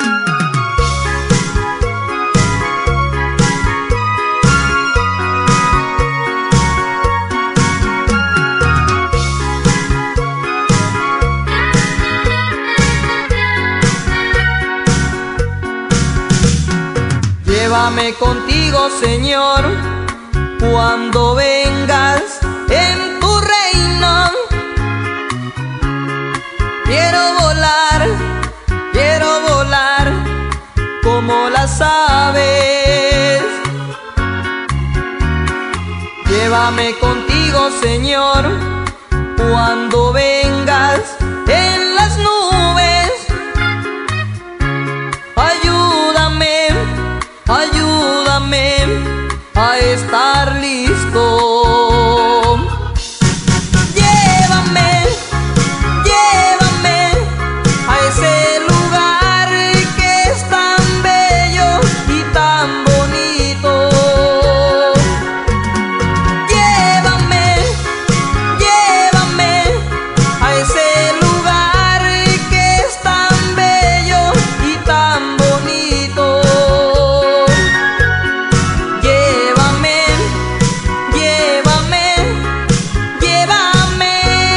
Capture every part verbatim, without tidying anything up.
Llévame contigo, Señor, cuando vengas en tu reino. Quiero volar, quiero volar como las aves. Llévame contigo, Señor, cuando vengas en las nubes. Ayúdame, ayúdame a estar listo. Llévame, llévame a ese lugar que es tan bello y tan bonito. Llévame, llévame a ese lugar que es tan bello y tan bonito. Llévame, llévame, llévame.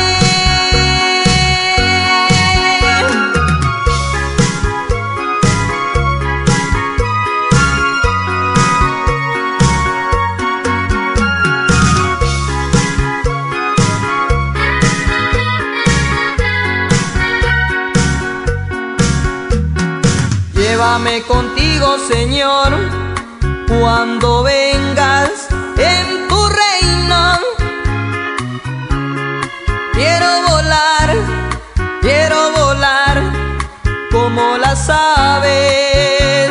Llévame contigo, Señor, cuando vengas en tu reino. Quiero volar, quiero volar como las aves.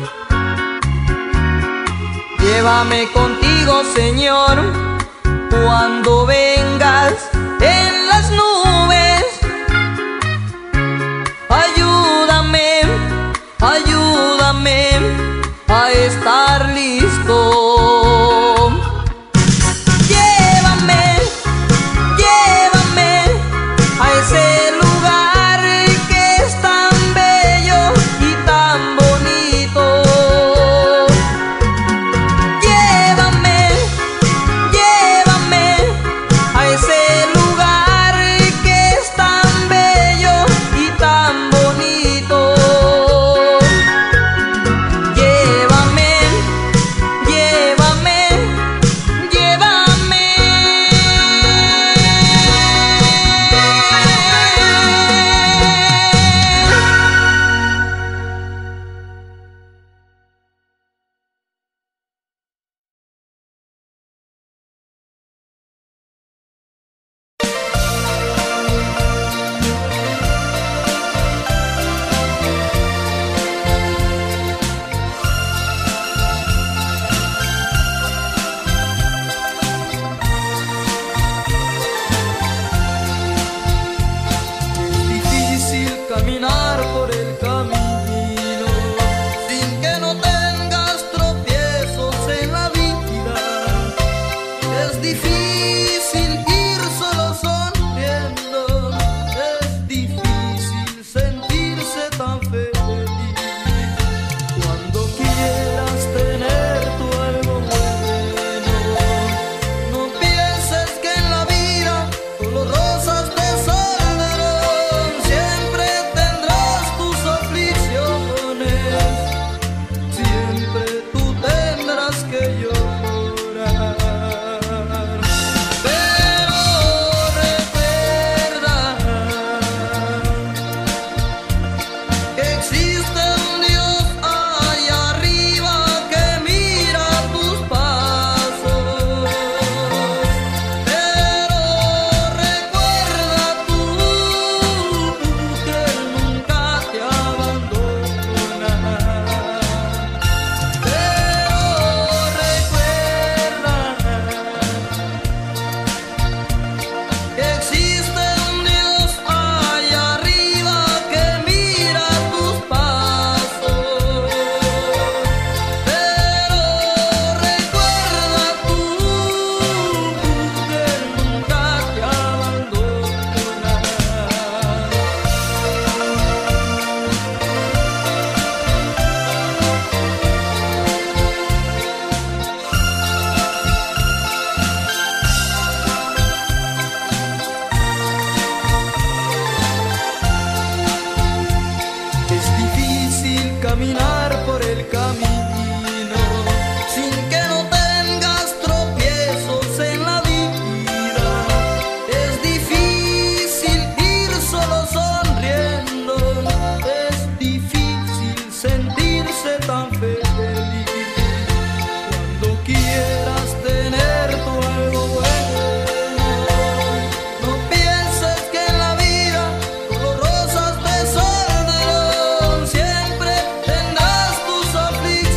Llévame contigo, Señor, cuando vengas en las nubes. Ayúdame, ayúdame a estar listo. Llévame, llévame a ese lugar que es tan bello y tan bonito. Llévame, llévame a ese lugar caminar por el camino, sin que no tengas tropiezos en la vida. Es difícil ir solo sonriendo, es difícil sentirse tan feliz. Cuando quieras tener tu algo bueno, no pienses que en la vida color rosas te saldrán. Siempre tendrás tus aflicciones,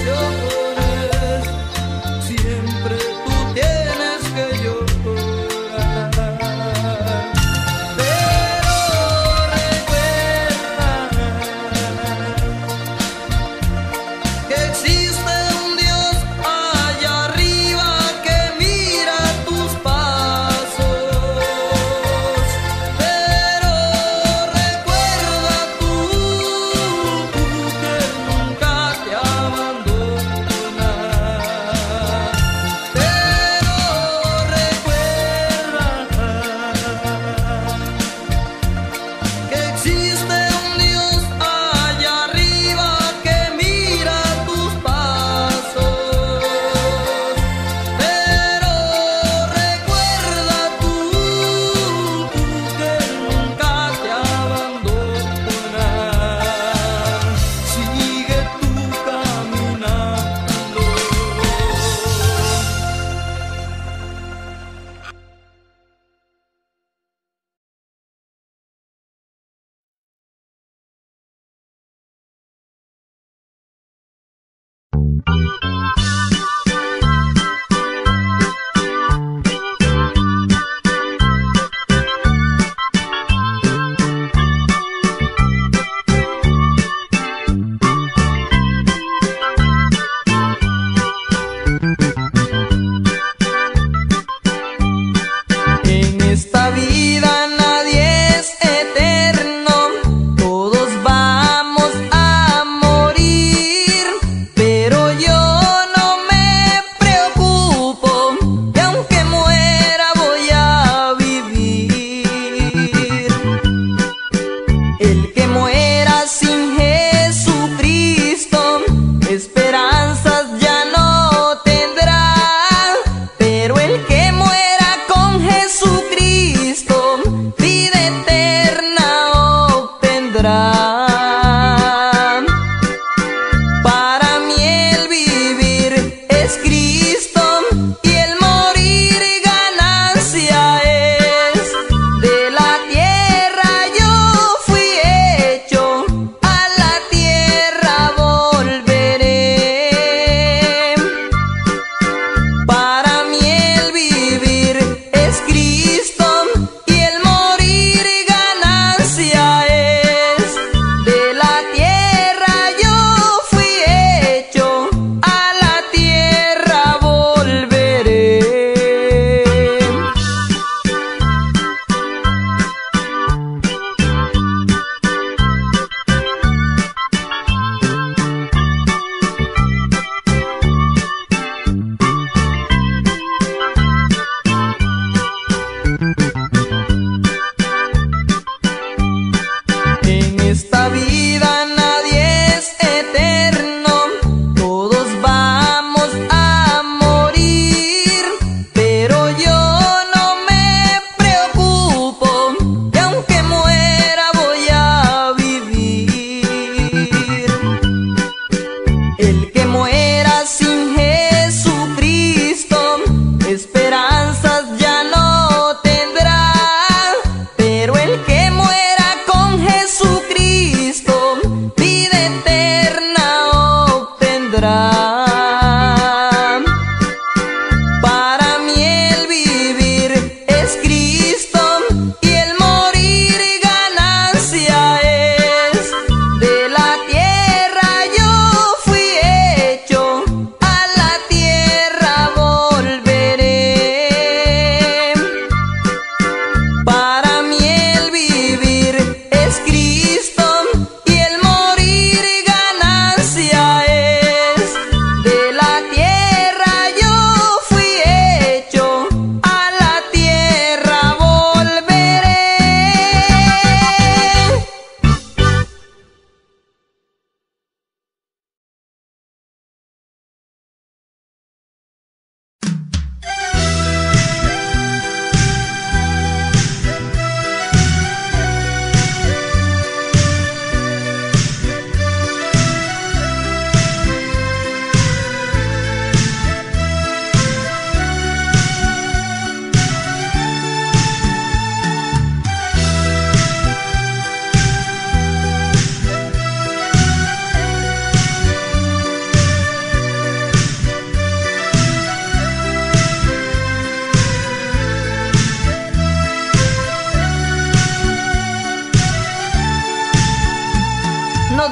no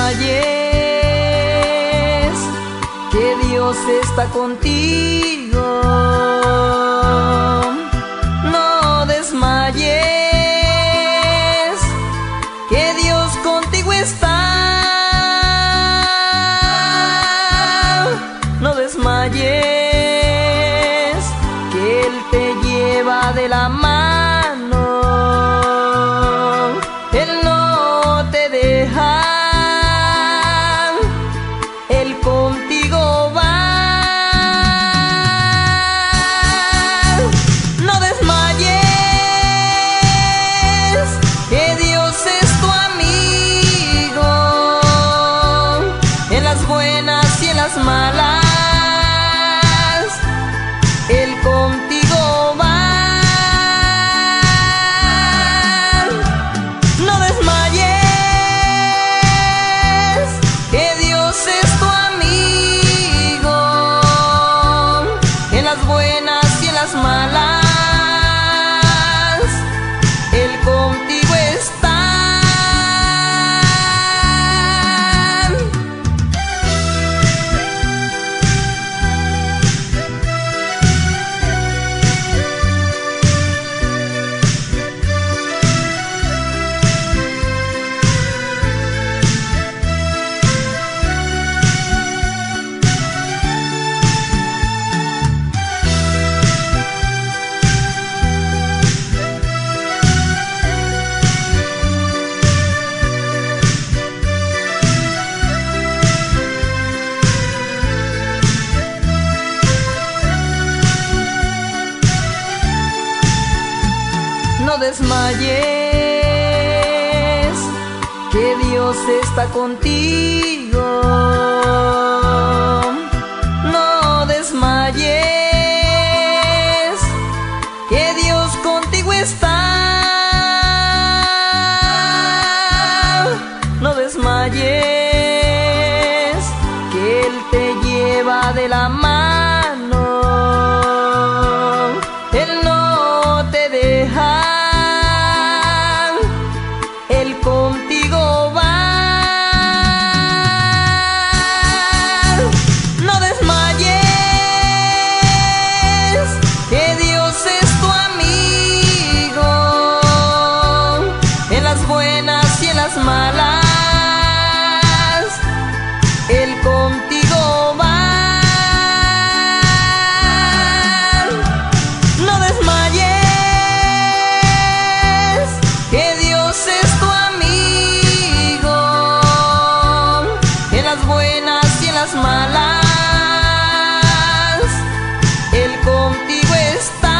desmayes, que Dios está contigo. No desmayes, que Dios contigo está. No desmayes, que Él te lleva de la mano. Él no te deja, Él contigo va. No desmayes, que Dios es tu amigo, en las buenas y en las malas. Él contigo va. No desmayes, que Dios es tu amigo, en las buenas y en las malas. Él contigo está. No desmayes, que Dios está contigo. No desmayes, que Dios contigo está. No desmayes, que Él te lleva de la mano. Él no te deja, contigo va. No desmayes, que Dios es tu amigo, en las buenas y en las malas. Él contigo va. No desmayes, que Dios es tu amigo, en las buenas y en las malas. Él contigo está.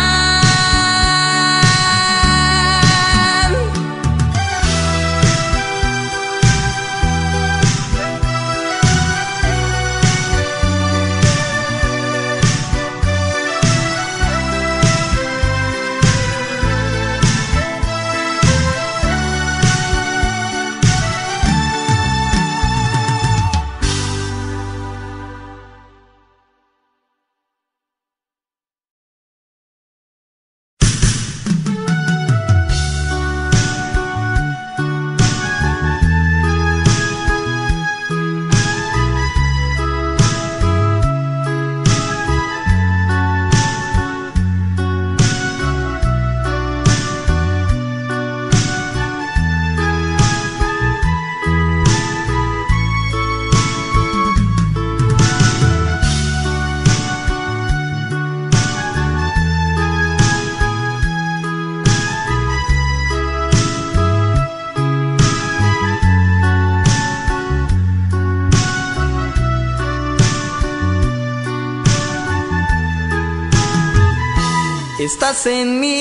Estás en mí,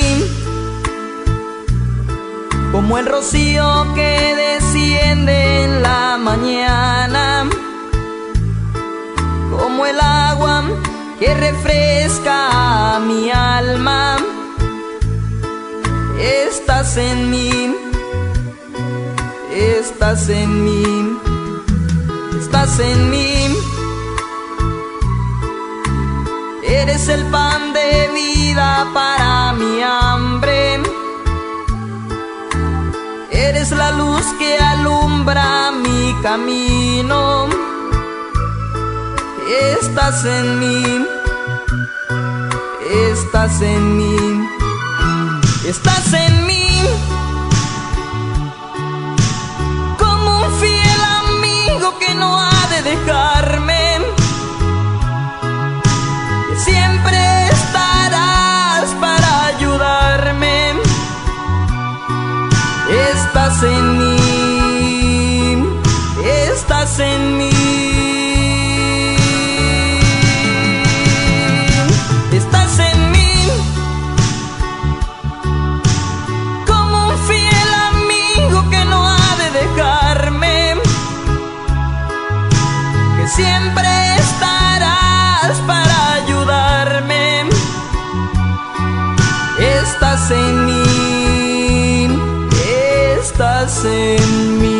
como el rocío que desciende en la mañana, como el agua que refresca mi alma. Estás en mí, estás en mí, estás en mí. Eres el pan de vida para mi hambre. Eres la luz que alumbra mi camino. Estás en mí, estás en mí, estás en mí, como un fiel amigo que no ha de dejarme, que siempre estarás para ayudarme. Estás en mí, estás en mí. Estás en mí, como un fiel amigo que no ha de dejarme, que siempre estarás para ayudarme. Estás en mí, estás en mí.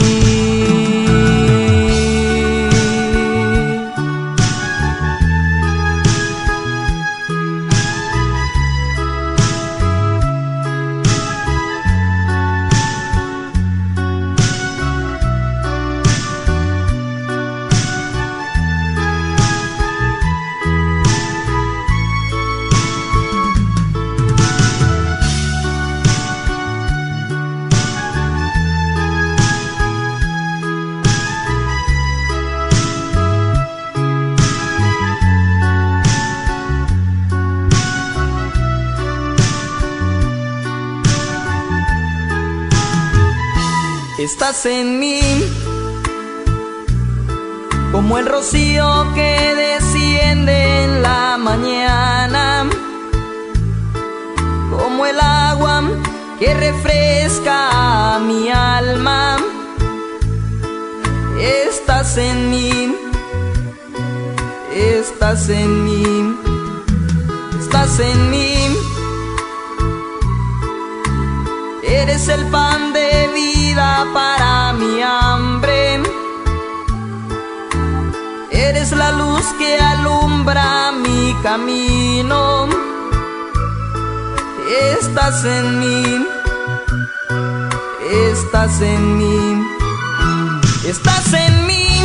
Estás en mí, como el rocío que desciende en la mañana, como el agua que refresca a mi alma. Estás en mí, estás en mí, estás en mí. Eres el pan de vida para mi hambre. Eres la luz que alumbra mi camino. Estás en mí, estás en mí, estás en mí,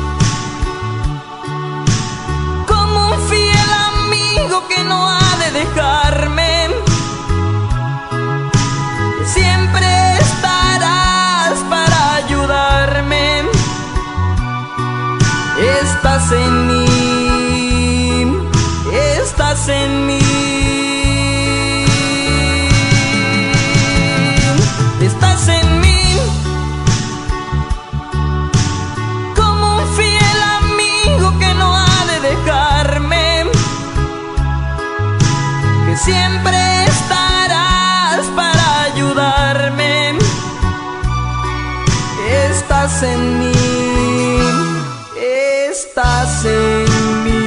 como un fiel amigo que no ha de dejarme, que siempre estarás para ayudarme. Estás en mí, estás en mí. Estás en mí, como un fiel amigo que no ha de dejarme, que siempre estarás para ayudarme. Estás en mí, estás en mí.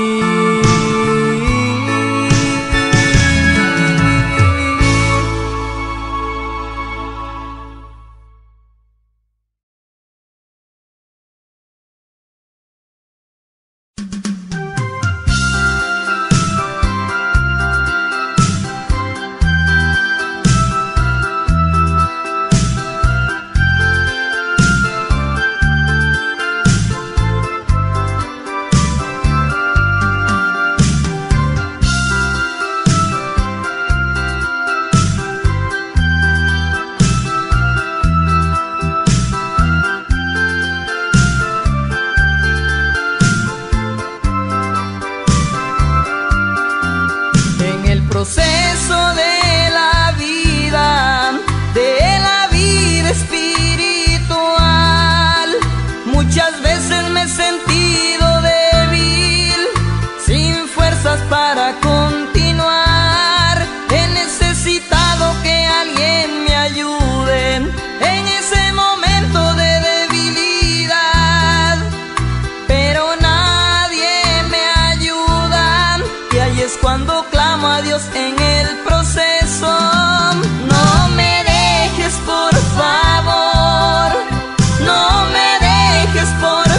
Proceso de la vida, de la vida espiritual, muchas veces me he sentido débil, sin fuerzas para continuar. He necesitado que alguien me ayude en ese momento de debilidad, pero nadie me ayuda, y ahí es cuando clamo a Dios en el proceso. No me dejes, por favor, no me dejes, por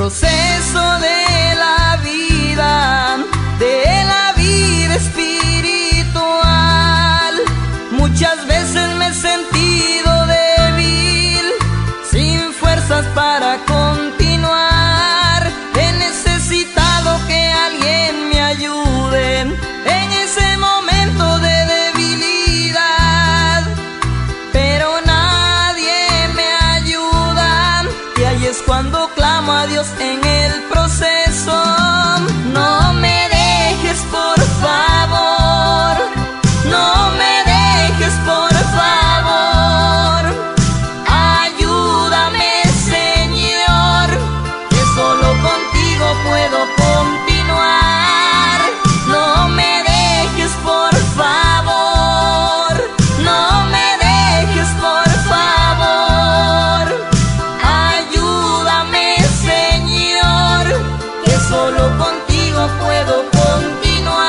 proceso de la vida, de la vida espiritual, muchas veces me he sentido débil, sin fuerzas para continuar. He necesitado que alguien me ayude en ese momento de debilidad, pero nadie me ayuda, y ahí es cuando clamo a Dios en el proceso. No me dejes, por favor, no me dejes, por favor, ayúdame, Señor, que solo contigo puedo continuar. No me dejes, por favor, no me dejes, por favor, ayúdame, Señor, que solo contigo puedo continuar.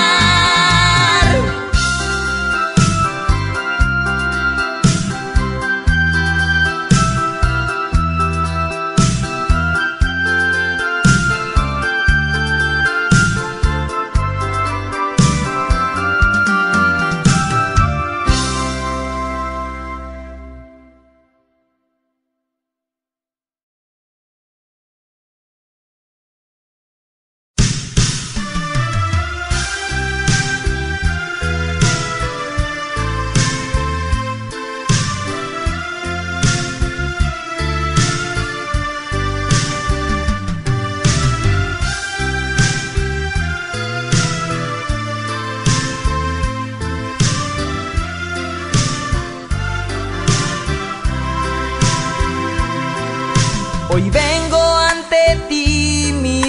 Hoy vengo ante ti, mi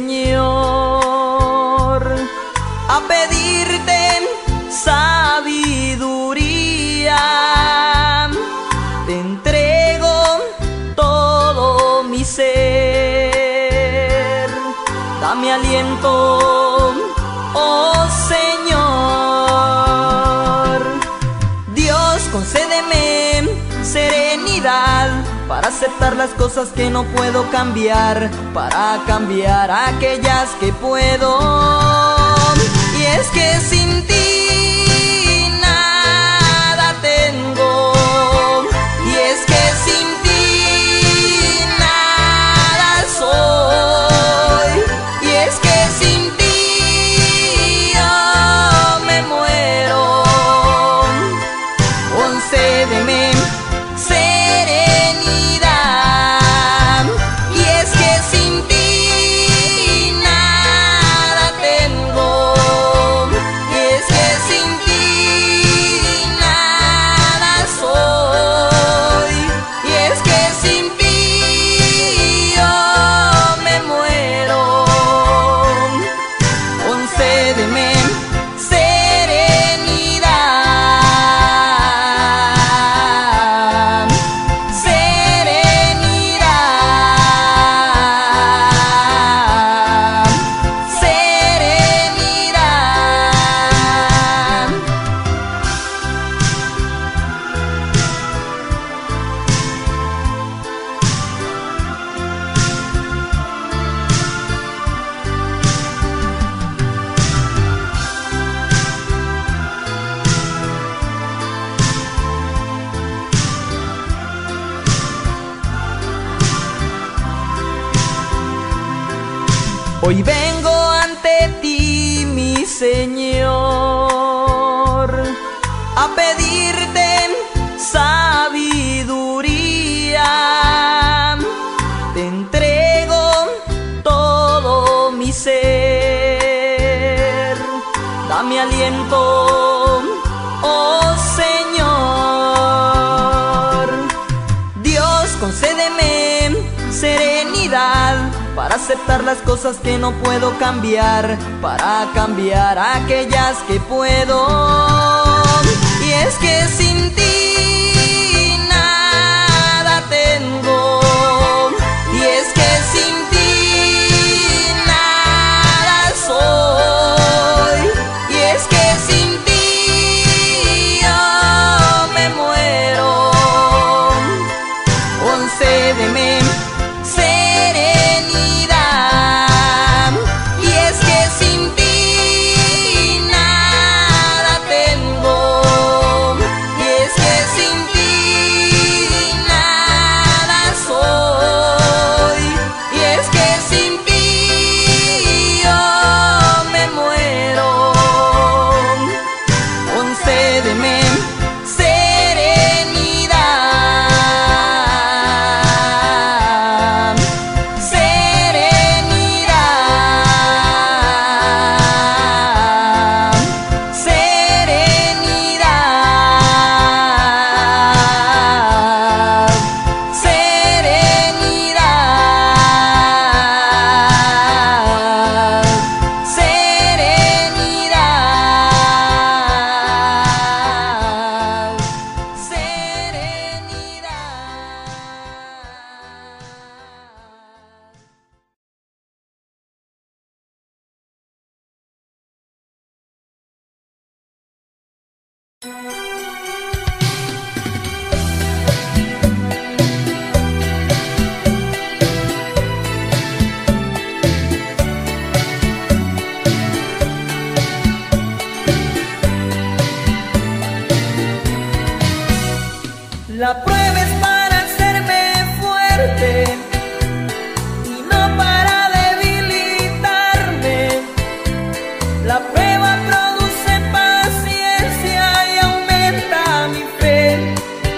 Señor, a pedirte sabiduría. Te entrego todo mi ser, dame aliento, oh Señor. Dios, concédeme serenidad para aceptar las cosas que no puedo cambiar, para cambiar aquellas que puedo. Y es que sin ti nada tengo, y es que sin ti nada soy, y es que sin ti yo me muero. Concédeme serenidad, y es que sin ti nada tengo, y es que sin ti nada soy, y es que sin ti yo me muero. Concédeme serenidad, serenidad, serenidad. Hoy vengo ante ti, mi Señor, a pedirte sabiduría. Te entrego todo mi ser, dame aliento, oh Señor. Dios, concédeme serenidad para aceptar las cosas que no puedo cambiar, para cambiar aquellas que puedo. Y es que sin ti nada tengo, y es que sin ti nada soy, y es que sin ti yo me muero. Concédeme serenidad, La prueba es para hacerme fuerte y no para debilitarme. La prueba produce paciencia y aumenta mi fe.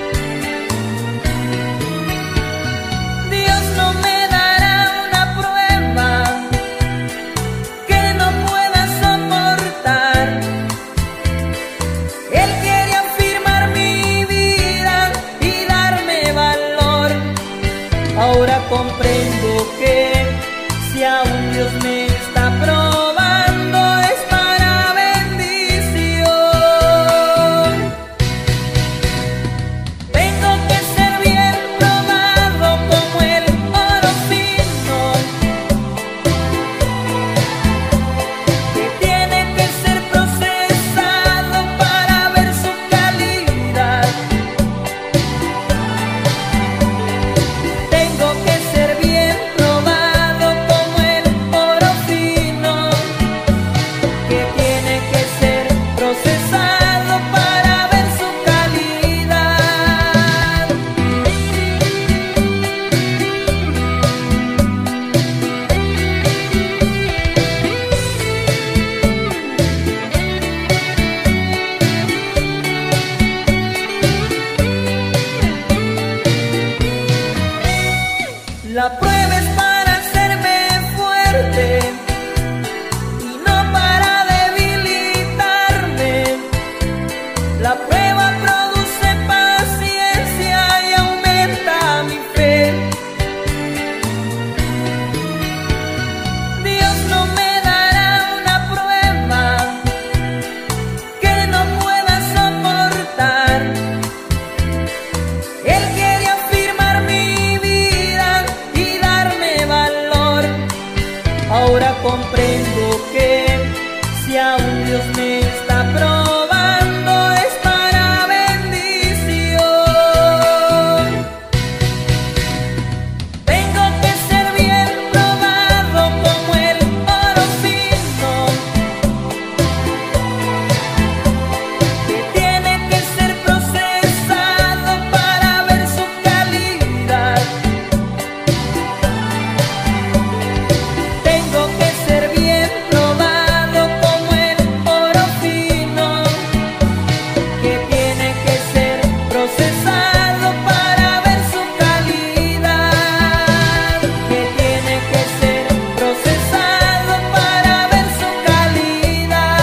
Dios no me dará una prueba que no pueda soportar. Él quiere afirmar mi vida y darme valor. Ahora comprendo que si aún Dios me está probando es para bendición. Tengo que ser bien probado como el oro fino, que tiene que ser procesado para ver su calidad. Tengo que ser bien probado como el oro fino, que tiene que ser procesado para ver su calidad. La prueba es para hacerme fuerte y no para debilitarme. La prueba produce paciencia y aumenta mi fe. Dios no me dará una prueba que no pueda soportar. Él quiere afirmar mi vida y darme valor. Ahora comprendo que si aún Dios me está probando es para bendición. Tengo que ser bien probado como el oro fino, que tiene que ser procesado para ver su calidad. Tengo que ser bien probado como el oro fino, que tiene que ser procesado para ver su calidad. Que tiene que ser procesado para ver su calidad.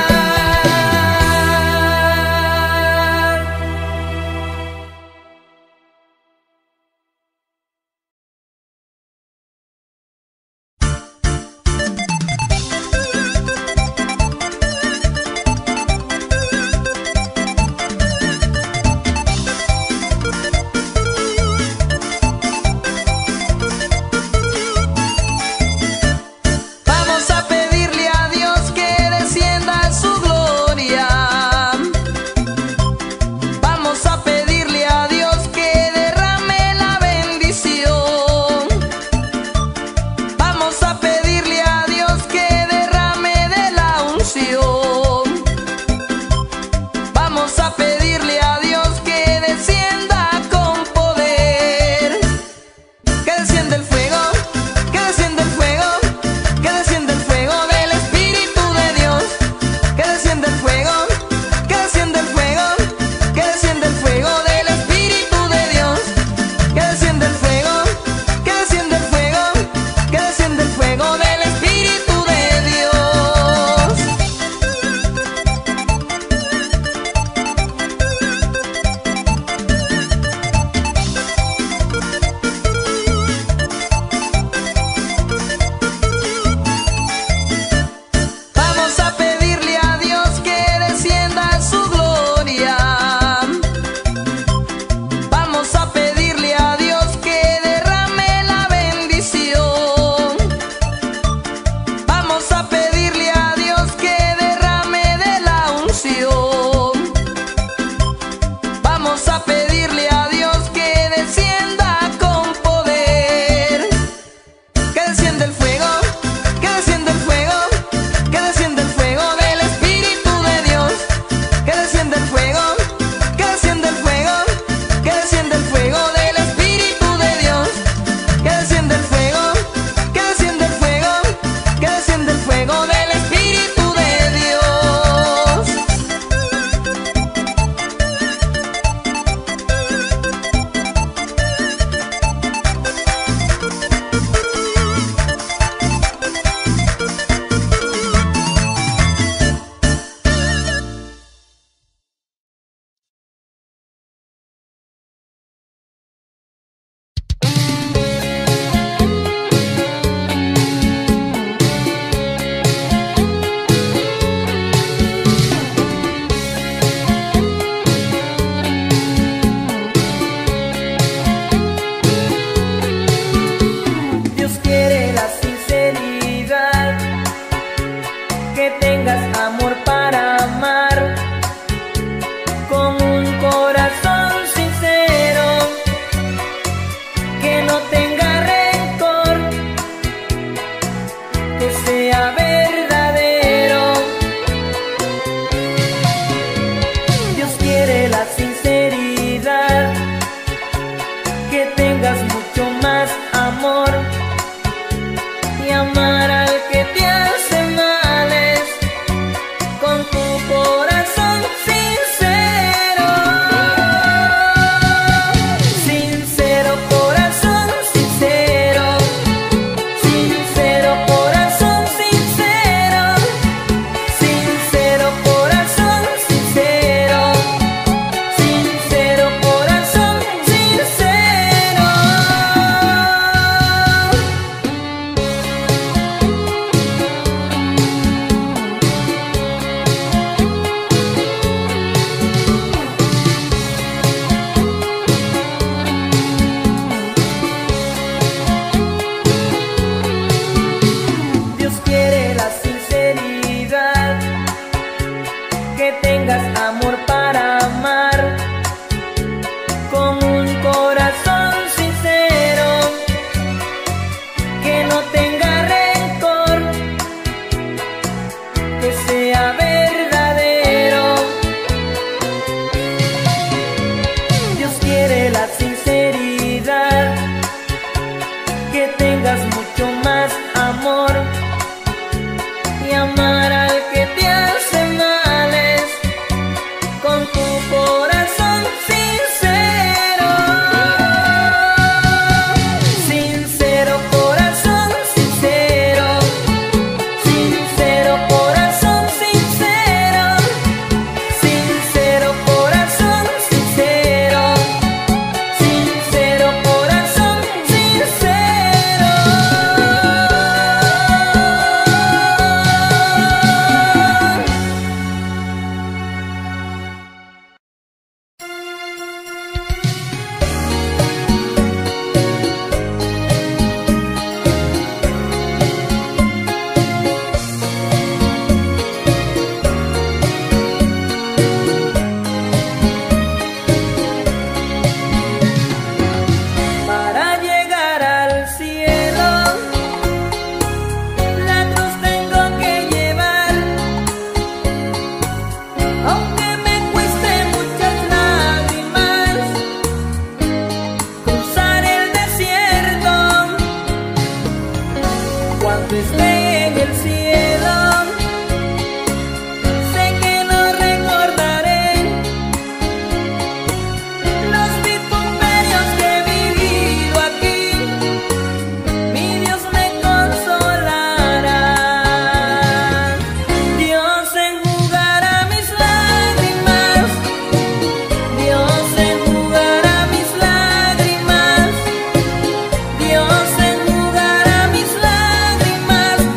Vamos a pedirle a Dios que descienda su gloria. Vamos a pedirle a Dios que derrame la bendición. Vamos a pedirle a Dios que derrame de la unción. Vamos a pedirle a Dios que descienda con poder. Que descienda el fuego, que descienda el fuego, que descienda el fuego del Espíritu de Dios. Que descienda el fuego, que descienda el fuego, que descienda el fuego del Espíritu de Dios. Que descienda el fuego, que descienda el fuego, que descienda el fuego del Espíritu de Dios. amor y amar al que te hace males con tu corazón sincero. Sincero corazón sincero, sincero corazón sincero, sincero corazón sincero, sincero corazón sincero. Dios quiere la sinceridad, que tengas amor para amar, con un corazón sincero, que no tenga rencor, que sea verdadero. Dios quiere la sinceridad, que tengas mucho más amor y amar al que te hace males con tu corazón sincero. Sincero corazón sincero, sincero corazón sincero, sincero corazón sincero, sincero corazón sincero. Para llegar al cielo, la cruz tengo que llevar, aunque me cueste muchas lágrimas, cruzar el desierto. Cuando esté en el cielo, sé que no recordaré los vituperios que he vivido aquí. Mi Dios me consolará. Dios enjugará mis lágrimas, Dios enjugará mis lágrimas, Dios enjugará mis lágrimas.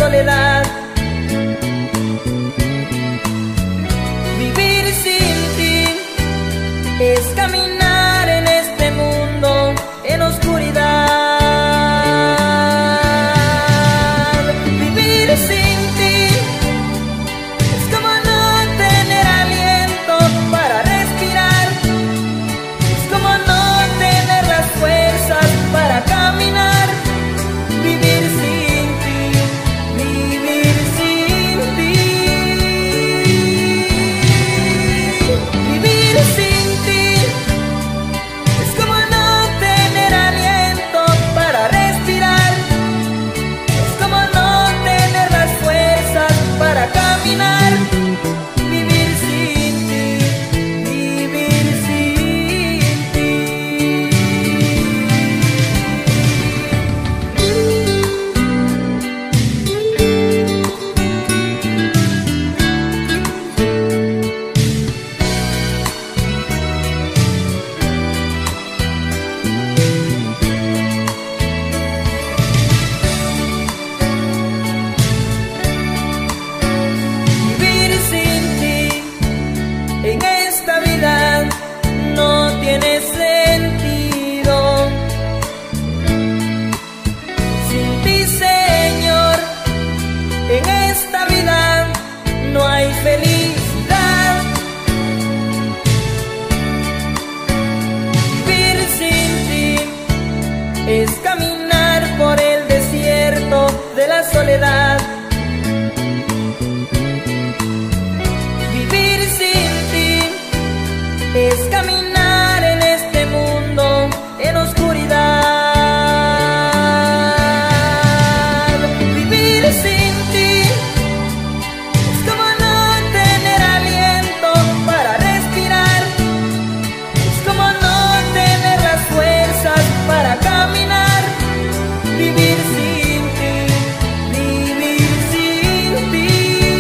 soledad. Vivir sin ti es caminar en este mundo en oscuridad. Vivir sin ti es como no tener aliento para respirar, es como no tener las fuerzas para caminar. Vivir sin ti, vivir sin ti, vivir sin ti es como no tener aliento para respirar, es como no tener las fuerzas para caminar. Vivir sin ti, vivir sin ti. Vivir sin ti en esta vida no tiene sentido. Sin ti, Señor, en esta vida no hay felicidad. Vivir sin ti es caminar por el desierto de la soledad. Vivir sin ti es caminar en este mundo en oscuridad. Vivir sin ti es como no tener aliento para respirar, es como no tener las fuerzas para caminar. Vivir sin ti, vivir sin ti,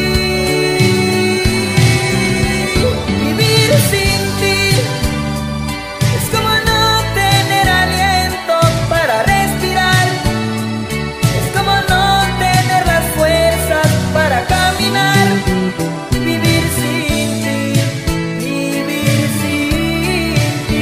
vivir sin ti es como no tener aliento para respirar, es como no tener las fuerzas para caminar. Vivir sin ti, vivir sin ti.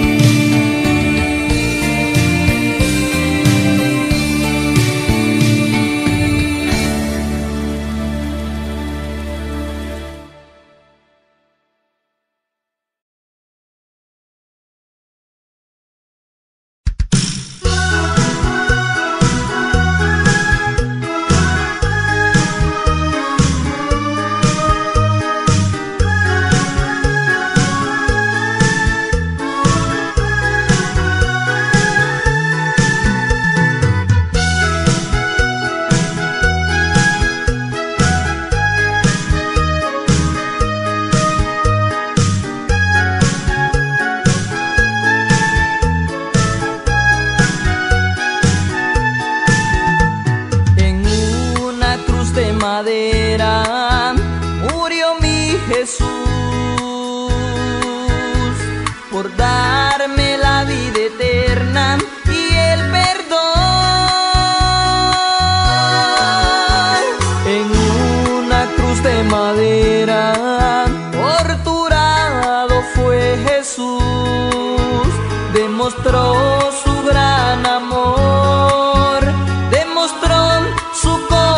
En una cruz de madera murió mi Jesús por darme la vida eterna y el perdón. En una cruz de madera torturado fue Jesús, demostró su gran amor, demostró su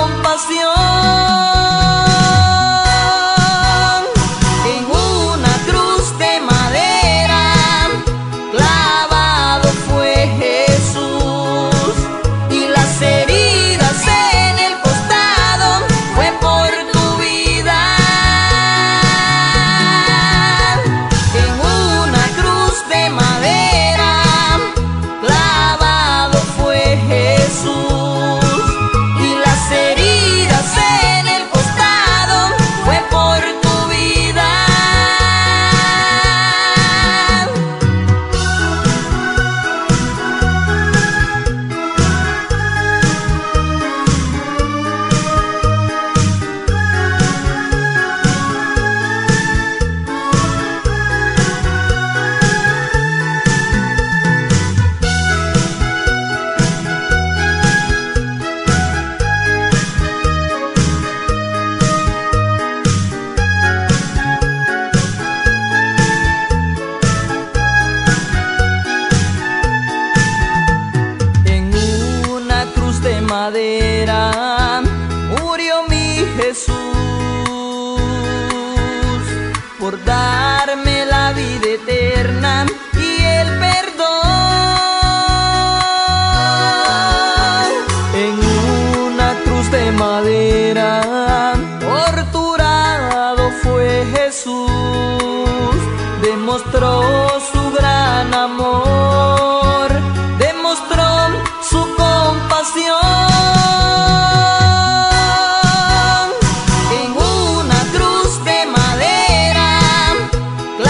compasión. En una cruz de madera clavado fue Jesús y las heridas en el costado fue por tu vida. En una cruz de madera por darme la vida eterna y el perdón. En una cruz de madera torturado fue Jesús, demostró su gran amor, demostró su compasión. En una cruz de madera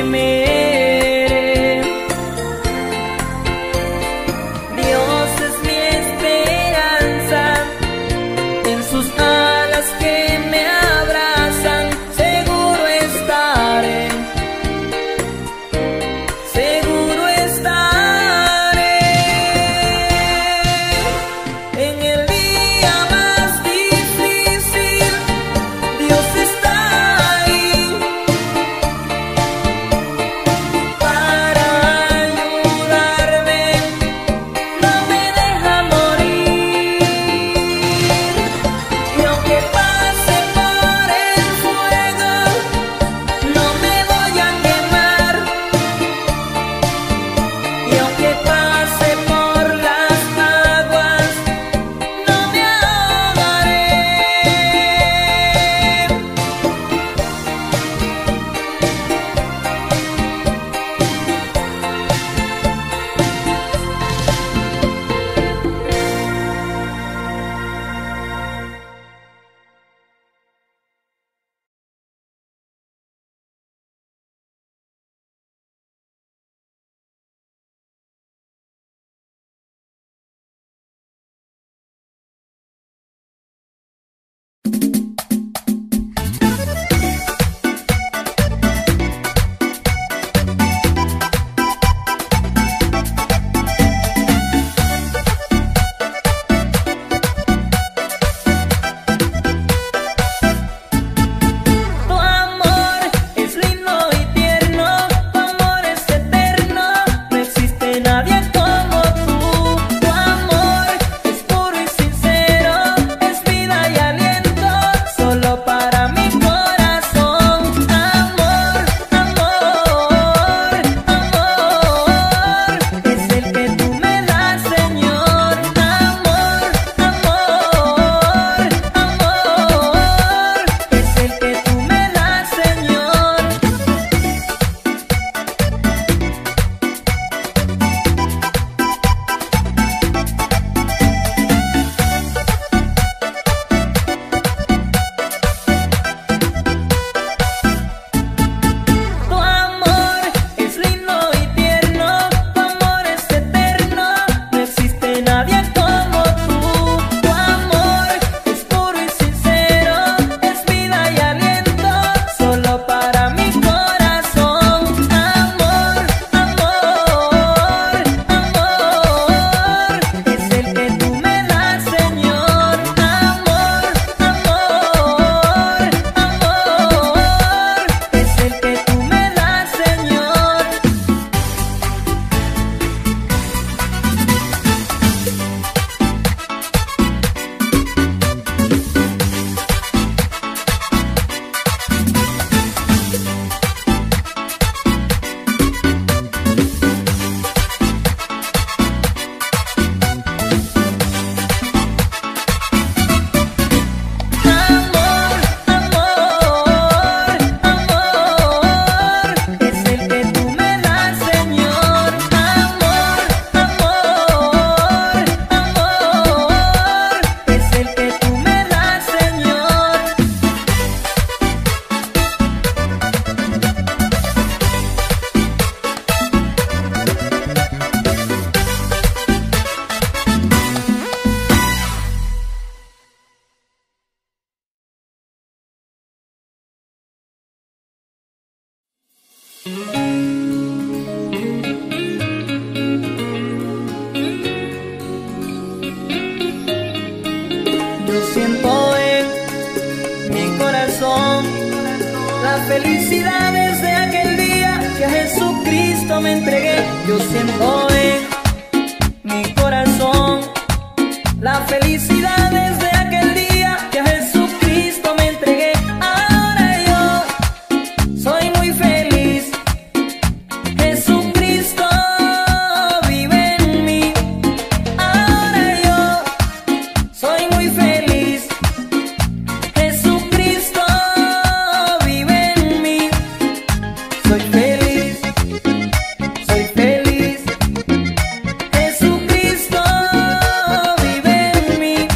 temer. Dios es mi esperanza, en sus alas que me abrazan, seguro estaré, seguro estaré. En el día más difícil, Dios está ahí para ayudarme, no me deja morir. Y aunque pase por el fuego, no me voy a quemar. Y aunque pase por las aguas, no me ahogaré. Tu amor es lindo y tierno, tu amor es eterno, no existe nadie como tú. Tu amor es puro y sincero, es vida y aliento, solo para mi corazón. Amor, amor, amor, es el que tú me das, Señor. Amor, amor, amor, es el que tú me das, Señor. Tu amor es lindo y tierno, tu amor es eterno, no existe nadie como tú. Tu amor es puro y sincero, es vida y aliento, solo para mi corazón. Amor, amor, amor, es el que tú me das, Señor. Amor, amor, amor, es el que tú me das, Señor. Amor, amor, amor, es el que tú me das, Señor. Amor, amor, amor, es el que tú me das, Señor. Yo siento en mi corazón la felicidad desde aquel día que a Jesucristo me entregué. Yo siento en mi corazón la felicidad desde aquel día que a Jesucristo me entregué. Ahora yo soy muy feliz, Jesucristo vive en mí. Ahora yo soy muy feliz, Jesucristo vive en mí. Soy feliz, soy feliz, Jesucristo vive en mí.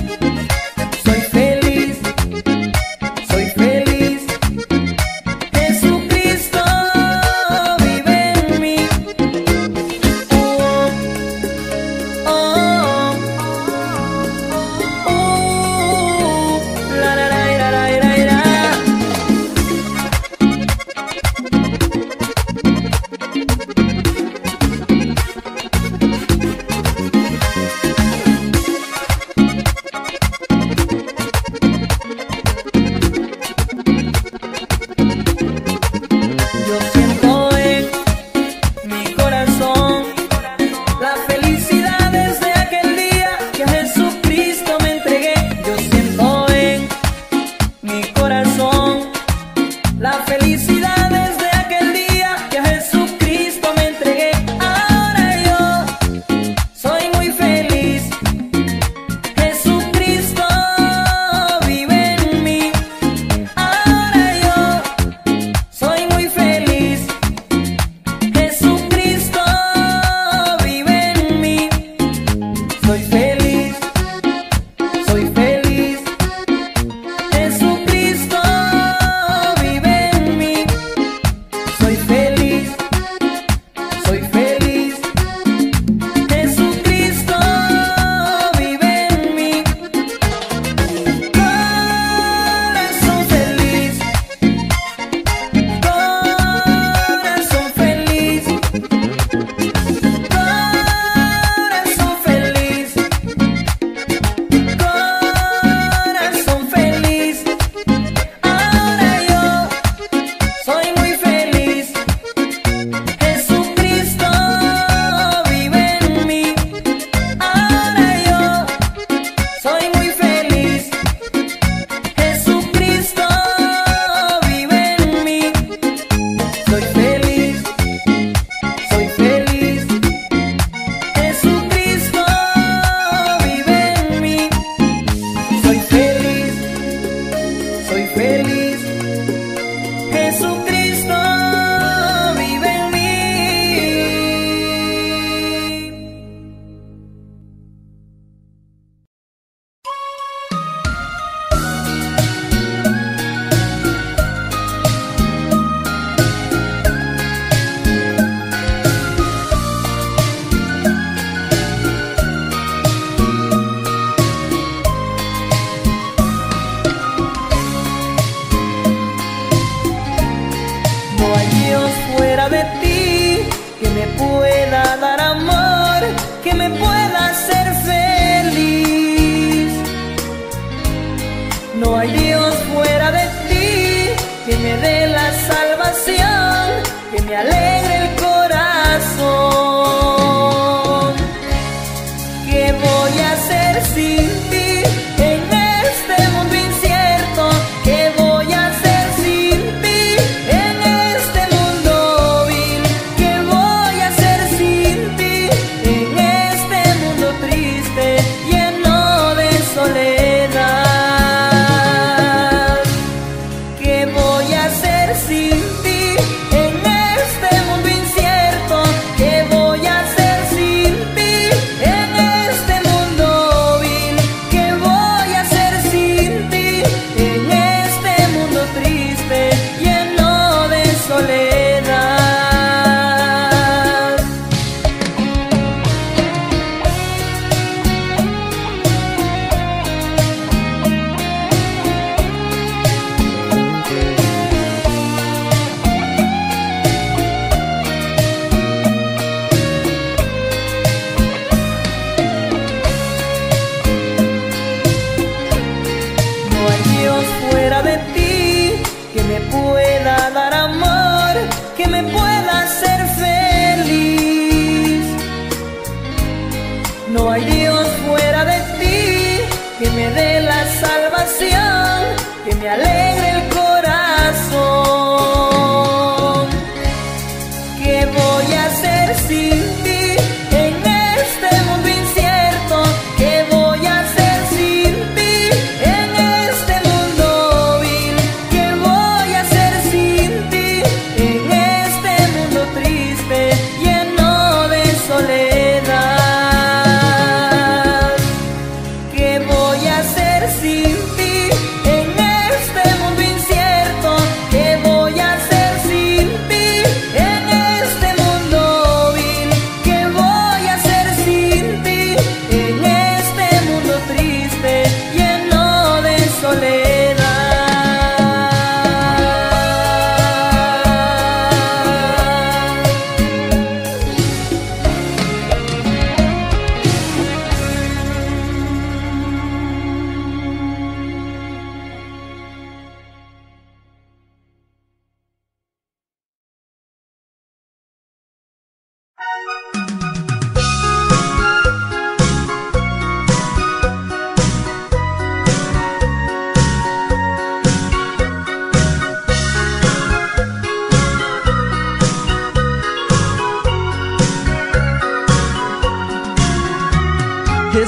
Sin ti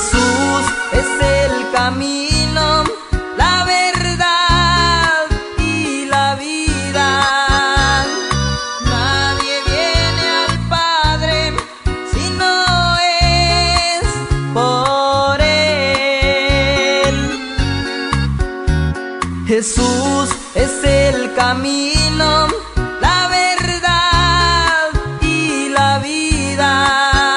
Jesús es el camino, la verdad y la vida. Nadie viene al Padre si no es por Él. Jesús es el camino, la verdad y la vida.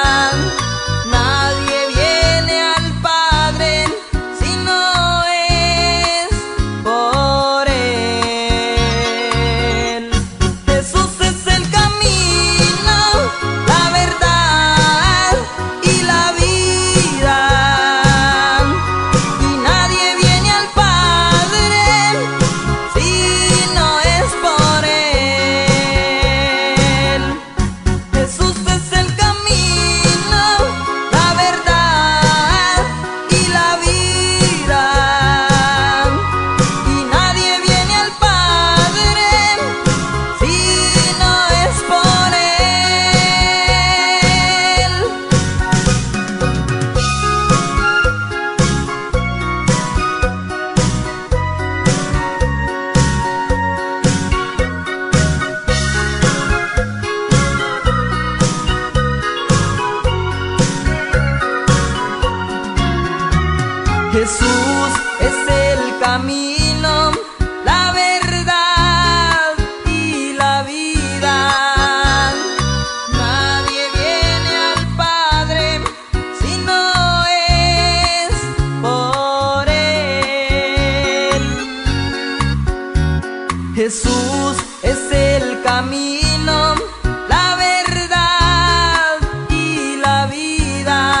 Jesús es el camino, la verdad y la vida. Nadie viene al Padre si no es por Él. Jesús es el camino, la verdad y la vida.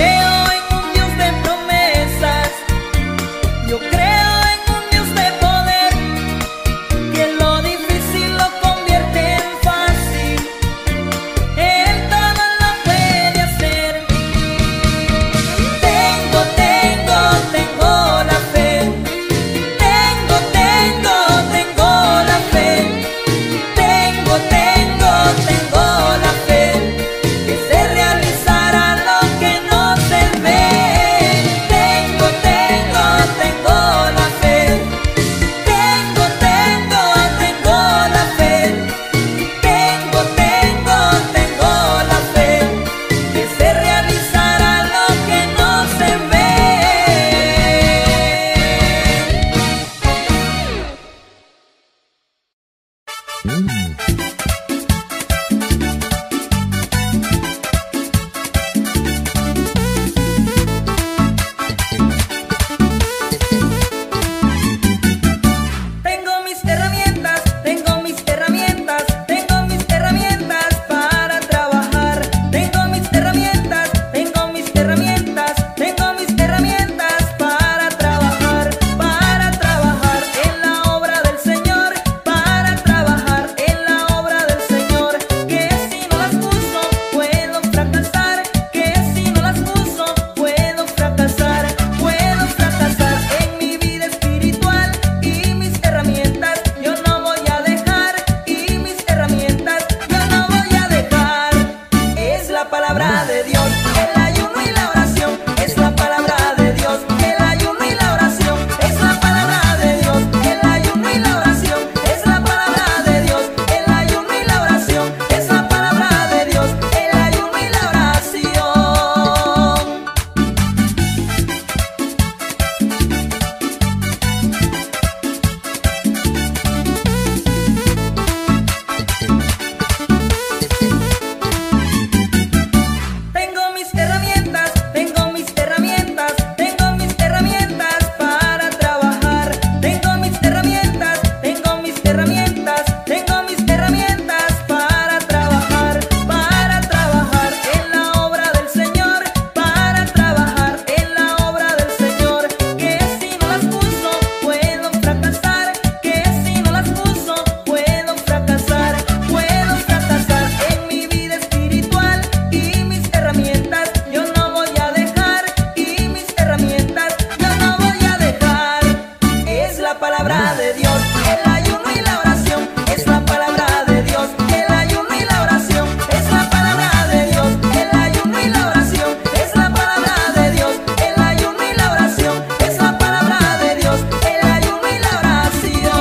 Yo creo en un Dios de poder. palabra de Dios. El ayuno y la oración es la palabra de Dios. El ayuno y la oración es la palabra de Dios. El ayuno y la oración es la palabra de Dios. El ayuno y la oración es la palabra de Dios. El ayuno y la oración. Tengo mis herramientas, tengo mis herramientas, tengo mis herramientas para trabajar. Tengo mis herramientas, tengo mis herramientas, tengo mis herramientas para trabajar, para trabajar en la obra del Señor, para trabajar en la obra del Señor. Que si no las uso puedo fracasar, que si no las uso puedo fracasar, puedo fracasar en mi vida espiritual. Y mis herramientas yo no voy a dejar, y mis herramientas yo no voy a dejar. Es la palabra de Dios. El ayuno y la oración es la palabra de Dios. El ayuno y la oración es la palabra de Dios. El ayuno y la oración es la palabra de Dios. El ayuno y la oración es la palabra de Dios. El ayuno y la oración.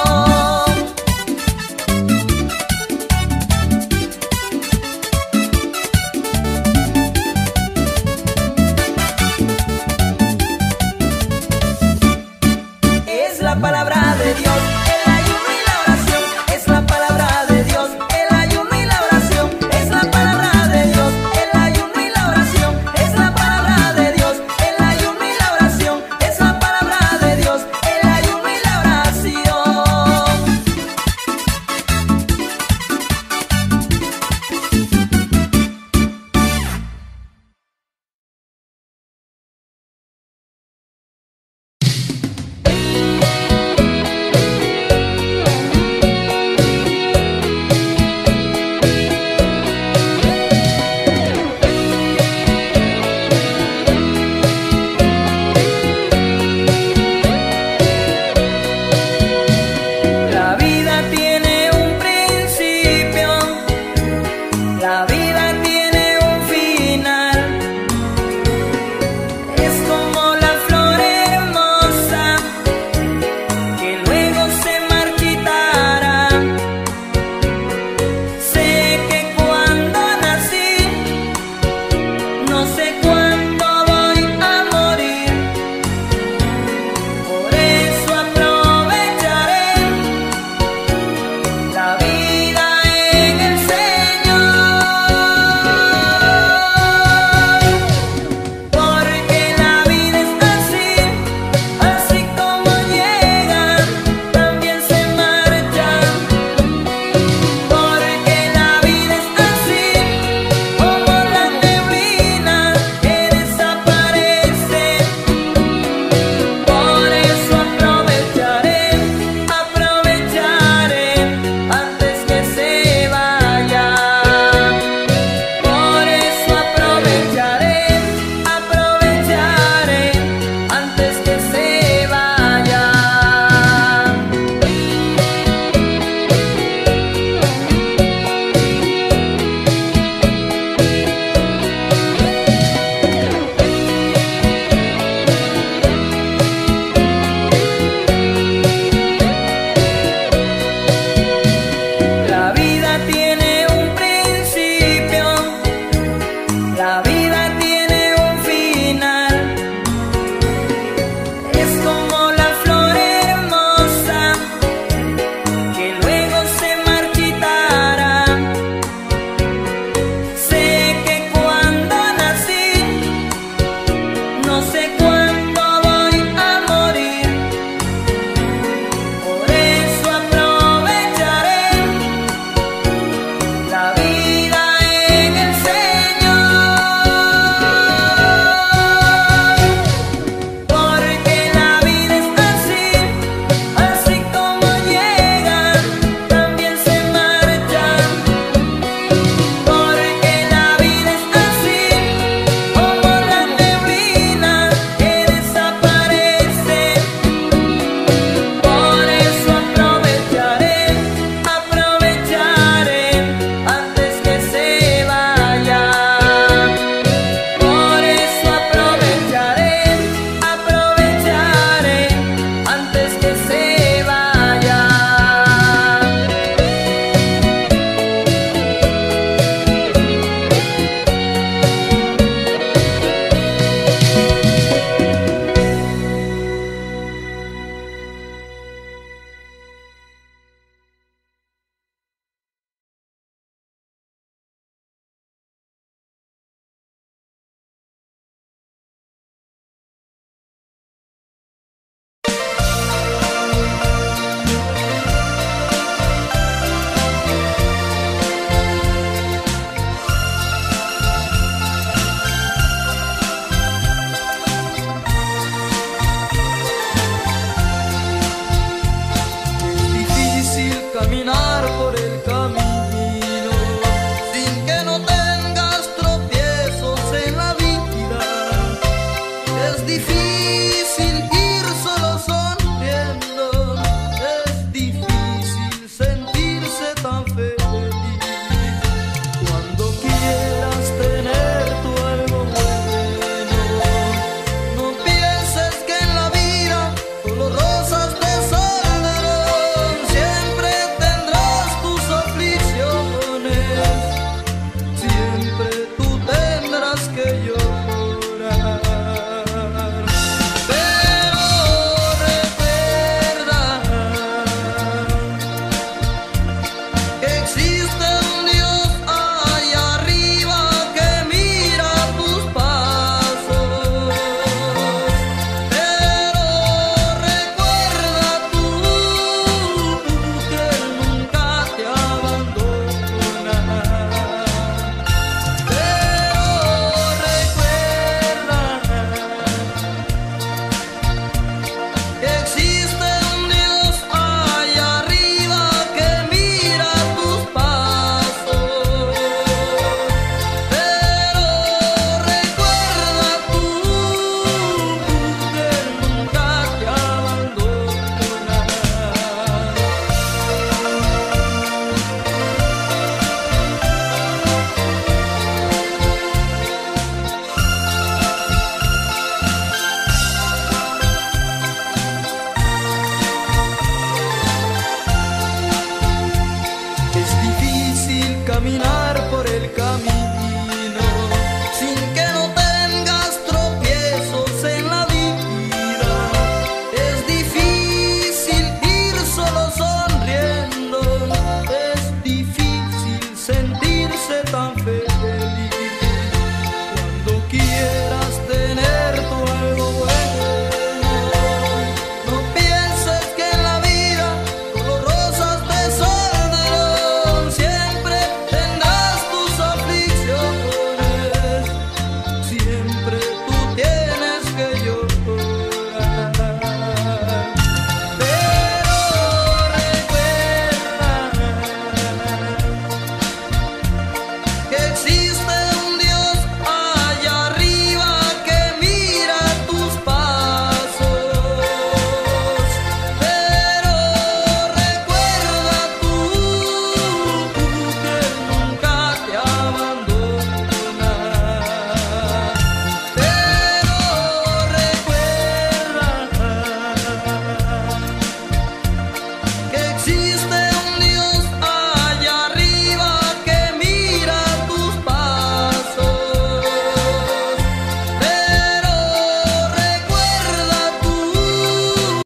Es la palabra de Dios. El ayuno y la oración es la palabra de Dios. El ayuno y la oración es la palabra de Dios. El ayuno y la oración es la palabra de Dios. El ayuno y la oración es la palabra de Dios. El ayuno y la oración. La vida tiene un principio, la vida tiene un final. Es como la flor hermosa que luego se marchitará. Sé que cuando nací, no sé cuándo voy a morir. Por eso aprovecharé la vida en el Señor, porque la vida es así, así como llega, también se marcha. Porque la vida es así, como la neblina que desaparece. Por eso aprovecharé, aprovecharé antes que se vaya. Por eso aprovecharé, aprovecharé antes que se vaya. La vida tiene un principio, la vida tiene un final. Es como la flor hermosa que luego se marchitará. Sé que cuando nací, no sé cuándo voy a morir. Por eso aprovecharé la vida en el Señor. que yo